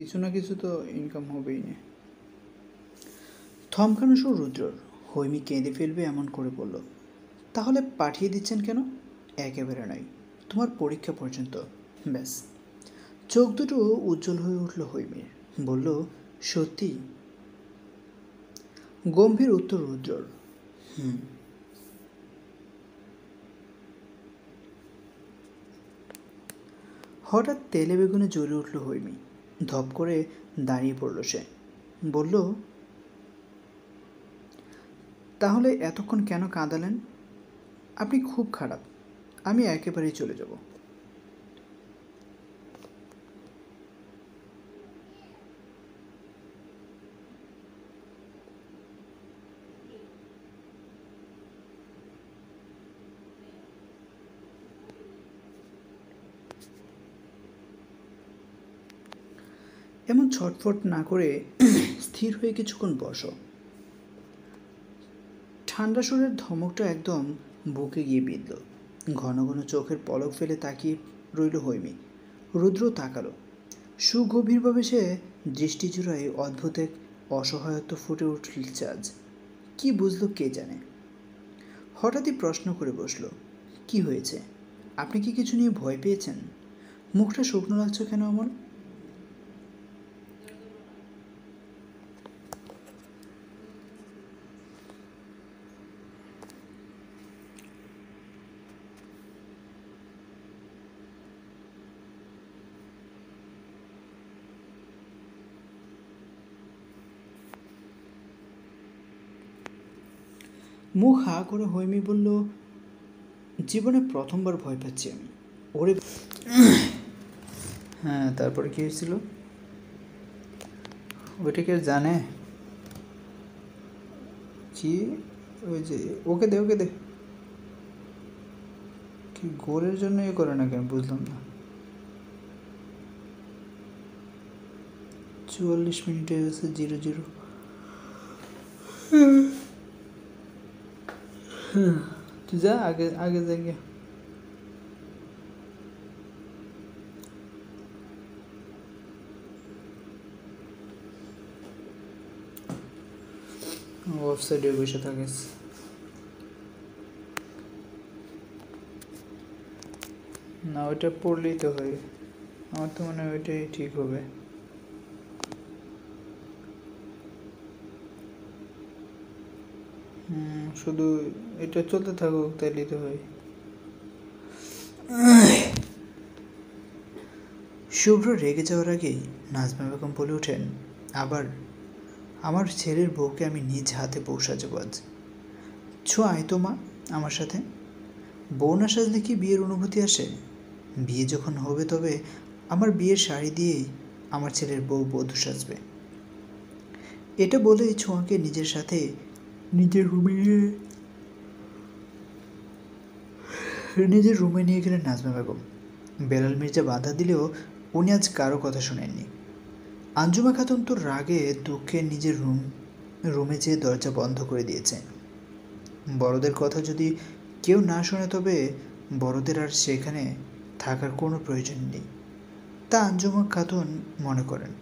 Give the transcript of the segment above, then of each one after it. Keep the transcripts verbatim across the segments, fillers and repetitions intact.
কিছু না কিছু তো ইনকাম হবেই না। থমকানো সুর রুদ্রর। হৈমি কেঁদে ফেলবে এমন করে বলল, তাহলে পাঠিয়ে দিচ্ছেন কেন? একেবারে নয়, তোমার পরীক্ষা পর্যন্ত, ব্যাস। চোখ দুটো উজ্জ্বল হয়ে উঠল হৈমির। বলল, সত্যি? গম্ভীর উত্তর রুদ্রর, হুম। হঠাৎ তেলে বেগুনে জ্বলে উঠল হৈমি। ধপ করে দাঁড়িয়ে পড়ল সে। বলল, তাহলে এতক্ষণ কেন কাঁদালেন? আপনি খুব খারাপ, আমি একেবারেই চলে যাব। এমন ছটফট না করে স্থির হয়ে কিছুক্ষণ বসো। ঠান্ডা সুরের ধমকটা একদম বুকে গিয়ে বিঁধল। ঘন ঘন চোখের পলক ফেলে তাকিয়ে রইল হৈমি। রুদ্র তাকালো। সুগভীরভাবে সে দৃষ্টি জোড়ায় অদ্ভুত এক অসহায়ত্ব ফুটে উঠছে আজ। কি বুঝলো কে জানে। হঠাৎই প্রশ্ন করে বসল, কি হয়েছে? আপনি কি কিছু নিয়ে ভয় পেয়েছেন? মুখটা শুকনো লাগছে কেন এমন? মুখ হা করে হৈমি বলল, জীবনে প্রথমবার ভয় পাচ্ছি আমি। ওরে হ্যাঁ, তারপরে কি হয়েছিল? ওইটা কে জানে? কি? ওই যে ওকে দে, ওকে দে। কি গোলের জন্য এ করে না কেন বুঝলাম না। চুয়াল্লিশ মিনিট হয়ে গেছে, জিরো জিরো। তুই যা, আগে আগে যা গিয়ে। অফ সাইডে বসে থাকিস। না, ওইটা পড়লেই তো হয়। আমার তো মনে হয় ওইটাই ঠিক হবে। হুম, শুধু এটা চলতে থাকুক, তাইলেই তো হয়। শুভ্র রেগে যাওয়ার আগেই নাজমা বেগম বলে ওঠেন, আবার আমার ছেলের বউকে আমি নিজ হাতে বউ সাজাবো আজ। ছো আয় তো মা আমার সাথে। বউ না সাজলে কি বিয়ের অনুভূতি আসে? বিয়ে যখন হবে তবে আমার বিয়ের শাড়ি দিয়েই আমার ছেলের বউ বধূ সাজবে। এটা বলেই ছোঁয়াকে নিজের সাথে নিজের রুমে নিজের রুমে নিয়ে গেলেন নাজমা বেগম। বেলাল মির্জা বাধা দিলেও উনি আজ কারো কথা শোনেননি। আঞ্জুমা খাতুন তো রাগে দুঃখে নিজের রুম রুমে যেয়ে দরজা বন্ধ করে দিয়েছে। বড়দের কথা যদি কেউ না শোনে তবে বড়দের আর সেখানে থাকার কোনো প্রয়োজন নেই, তা আঞ্জুমা খাতুন মনে করেন।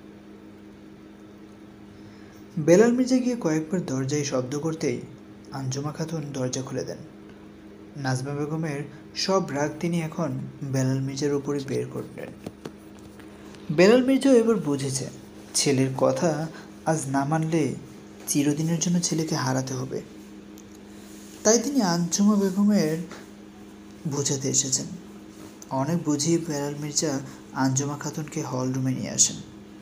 বেলাল মির্জা গিয়ে কয়েকবার দরজায় শব্দ করতেই আঞ্জুমা খাতুন দরজা খুলে দেন। নাজমা বেগমের সব রাগ তিনি এখন বেলাল মির্জার উপরই বের করলেন। বেলাল মির্জাও এবার বুঝেছে ছেলের কথা আজ না মানলে চিরদিনের জন্য ছেলেকে হারাতে হবে। তাই তিনি আঞ্জুমা বেগমের বোঝাতে এসেছেন। অনেক বুঝিয়ে বেলাল মির্জা আঞ্জুমা খাতুনকে হল রুমে নিয়ে আসেন।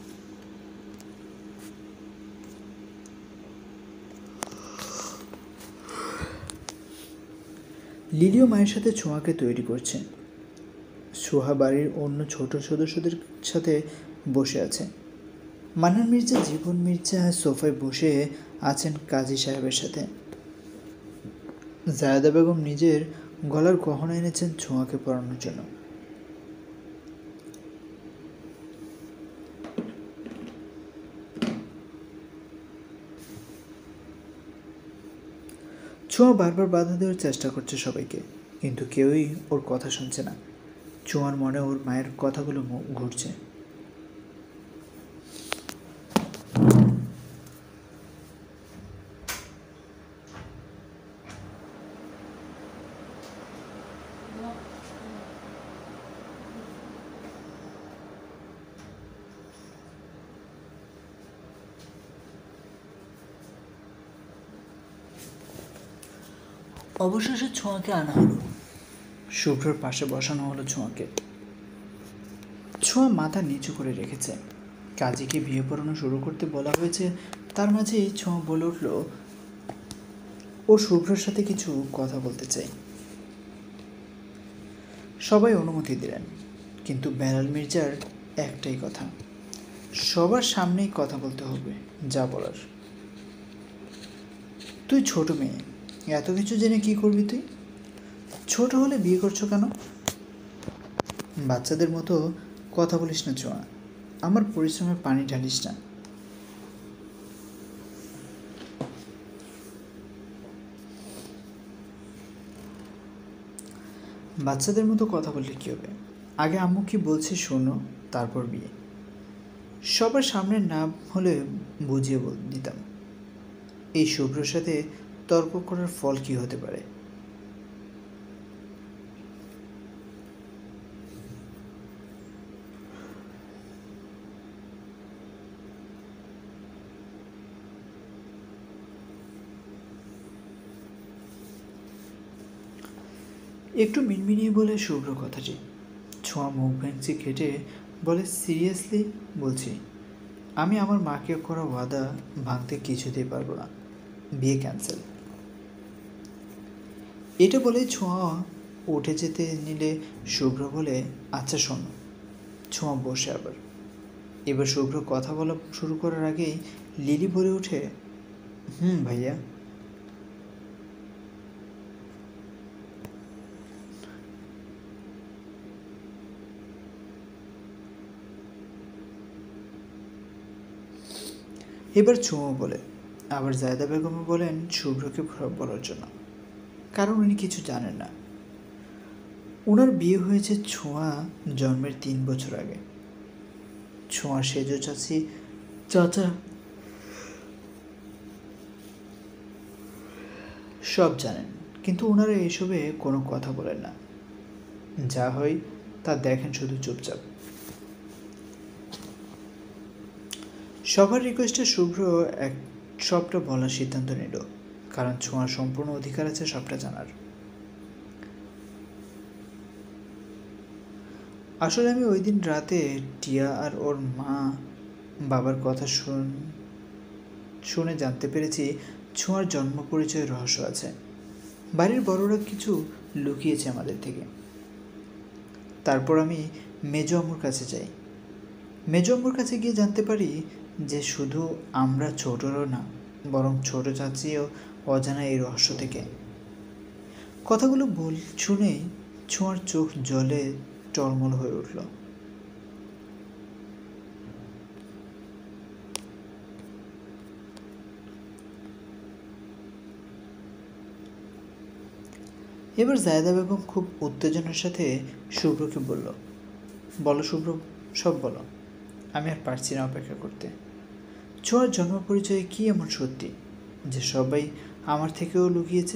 লিলিও মায়ের সাথে ছোঁয়াকে তৈরি করছে। সোহা বাড়ির অন্য ছোট সদস্যদের সাথে বসে আছে। মান্নান মির্জা, জীবন মির্জা সোফায় বসে আছেন কাজী সাহেবের সাথে। জায়েদা বেগম নিজের গলার গহনা এনেছেন ছোঁয়াকে পরানোর জন্য। ছোঁয়া বারবার বাধা দেওয়ার চেষ্টা করছে সবাইকে, কিন্তু কেউই ওর কথা শুনছে না। ছোঁয়ার মনে ওর মায়ের কথাগুলো ঘুরছে। অবশেষে ছোঁয়াকে আনা হলো। শুভ্রর পাশে বসানো হলো ছোঁয়াকে। ছোঁয়া মাথা নিচু করে রেখেছে। কাজীকে বিয়ে পড়ানো শুরু করতে বলা হয়েছে, তার মাঝেই ছোঁয়া বলে উঠল ও শুভ্রর সাথে কিছু কথা বলতে চাই। সবাই অনুমতি দিলেন, কিন্তু বেলাল মির্জার একটাই কথা, সবার সামনেই কথা বলতে হবে, যা বলার। তুই ছোট মেয়ে, এত কিছু জেনে কি করবি তুই? ছোট হলে বিয়ে করছো কেন? বাচ্চাদের মতো কথা বলিস না ছোঁয়া, আমার পরিশ্রমে পানি ঢালিস না। বাচ্চাদের মতো কথা বললে কী হবে? আগে আম্মু কি বলছে শোনো, তারপর বিয়ে। সবার সামনে না হলে বুঝিয়ে দিতাম এই শুভ্রর সাথে তর্ক করার ফল কি হতে পারে। একটু মিনমিনিয়ে বলে শুভ্র কথাটি। ছোঁয়া মুখ ভেঙচি কেটে বলে, সিরিয়াসলি বলছি, আমি আমার মাকে করা ওয়াদা ভাঙতে কিছুতেই পারবো না, বিয়ে ক্যান্সেল। এটা বলে ছোঁয়া উঠে যেতে নিলে শুভ্র বলে, আচ্ছা শোনো। ছোঁয়া বসে আবার। এবার শুভ্র কথা বলা শুরু করার আগেই লিলি বলে ওঠে, হুম ভাইয়া। এবার ছোঁয়া বলে, আবার জায়দা বেগম বলেন শুভ্রকে বলার জন্য, কারণ উনি কিছু জানেন না। ওনার বিয়ে হয়েছে ছোঁয়া জন্মের তিন বছর আগে। ছোঁয়া সেজ চাচি চাচা সব জানেন, কিন্তু ওনারা এসবে কোনো কথা বলেন না, যা হয় তা দেখেন শুধু চুপচাপ। সবার রিকোয়েস্টে শুভ্র এক সবটা বলার সিদ্ধান্ত নিল, কারণ ছোঁয়ার সম্পূর্ণ অধিকার আছে সবটা জানার। আসলে আমি ওই দিন রাতে টিয়া আর ওর মা বাবার কথা শুন শুনে জানতে পেরেছি ছোঁয়ার জন্ম পরিচয়ের রহস্য আছে। বাড়ির বড়রা কিছু লুকিয়েছে আমাদের থেকে। তারপর আমি মেজো আম্মুর কাছে যাই। মেজো আম্মুর কাছে গিয়ে জানতে পারি যে শুধু আমরা ছোটরও না, বরং ছোট চাচিও অজানা এই রহস্য থেকে। কথাগুলো বল শুনেই ছোঁয়ার চোখ জলে টলমল হয়ে উঠল। এবার জায়দা বেগম খুব উত্তেজনার সাথে শুভ্রকে বলল, বলো শুভ্র, সব বলো, আমি আর পারছি না অপেক্ষা করতে। ছোঁয়ার জন্ম পরিচয়ে কী এমন সত্যি যে সবাই আমার থেকেও লুকিয়েছে?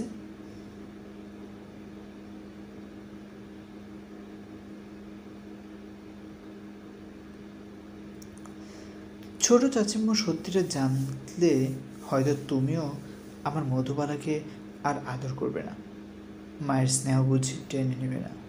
ছোট চাচিম্মু সত্যিটা জানলে হয়তো তুমিও আমার মধুবালাকে আর আদর করবে না, মায়ের স্নেহ বুঝি টেনে নেবে না।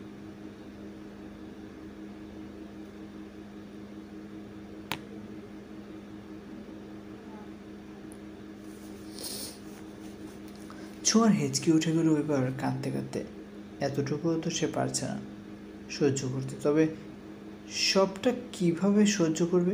ছোঁয়ার হেঁচকি উঠে গেল এবার কাঁদতে কাঁদতে। এতটুকুও তো সে পারছে না সহ্য করতে, তবে সবটা কিভাবে সহ্য করবে?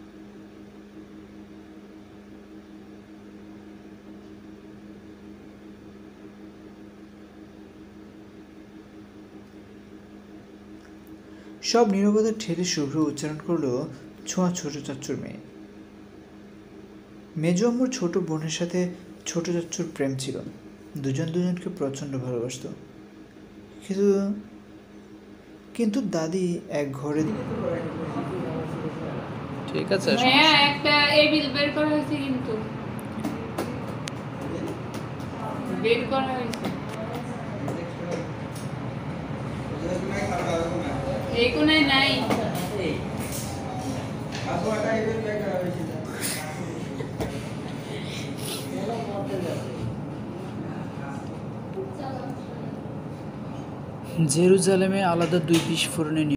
সব নীরবতা ঠেলে শুভ্র উচ্চারণ করলো, ছোঁয়া ছোট চাচ্চুর মেয়ে। মেজো আম্মুর ছোট বোনের সাথে ছোট চাচ্চুর প্রেম ছিল, দুজন দুজনকে প্রচণ্ড ভালোবাসত। কিন্তু কিন্তু দাদি এক ঘরে। ঠিক আছে, হ্যাঁ একটা এবিল বের করা হয়েছে, কিন্তু বের করা হয়েছে এই কোনায় নাই। জেরুজালেমে আলাদা দুই বিস্ফোরণে